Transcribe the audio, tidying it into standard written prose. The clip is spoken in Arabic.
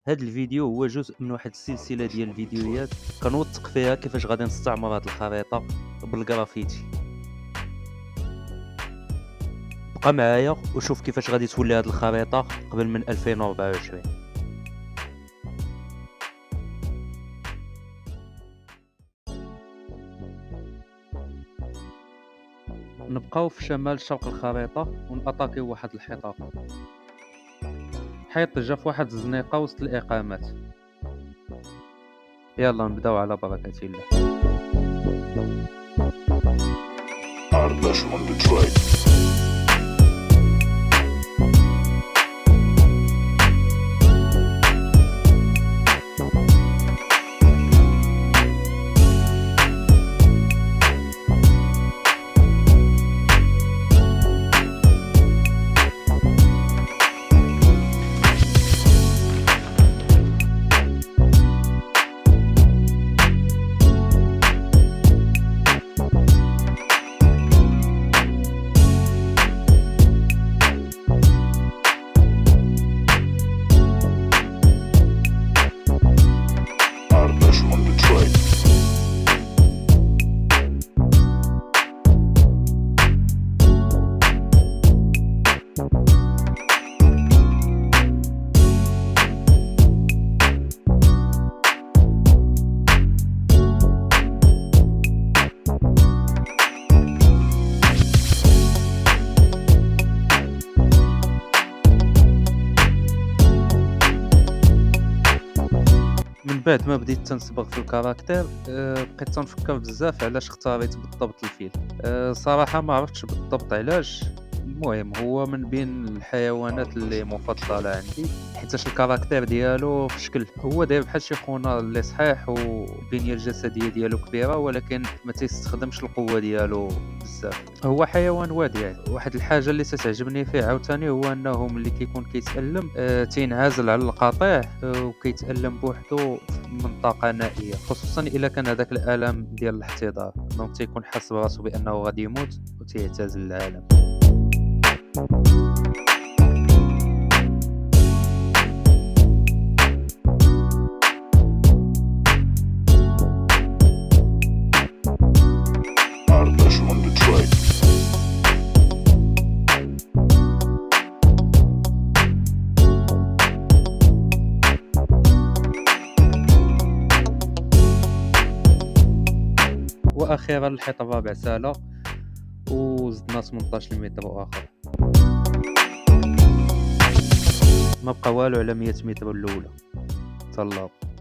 هاد الفيديو هو جزء من واحد السلسلة ديال الفيديوهات كنوثق فيها كيفاش غادي نستعمر هاد الخريطة بالجرافيتي. بقى معايا وشوف كيفاش غادي تولي هاد الخريطة قبل من 2024. نبقاو في شمال شرق الخريطة ونأطاكيو واحد الحيطة. حيط جا في واحد الزنيقة وسط الإقامات. يلا نبداو على بركة الله. Ardash on the track. Ardash on the track. من بعد ما بديت تنصبغ في الكاركتير بقيت تنفكر بزاف علاش اختاريت بالضبط الفيل. صراحة ما عرفتش بالضبط علاش. المهم هو من بين الحيوانات اللي مفضلة عندي حيتاش الكاركتير ديالو في شكل هو داير بحال شي خونا اللي صحيح والبنية الجسدية ديالو كبيرة ولكن ما تيستخدمش القوة ديالو بزاف. هو حيوان وديع. واحد الحاجة اللي تتعجبني فيه عاوتاني هو انه ملي كيكون كيتألم تينعزل على القطيع وكيتألم بوحدو في منطقة نائية خصوصا الا كان هذاك الألم ديال الاحتضار دونك تيكون حاس براسو بانه غادي يموت وتيعتزل العالم. Ardash on the track. واخيرا الحيط الرابع سالا وزدنا 18 متر اخر. ما بقى والو على 100 متر الاولى. تهلاو.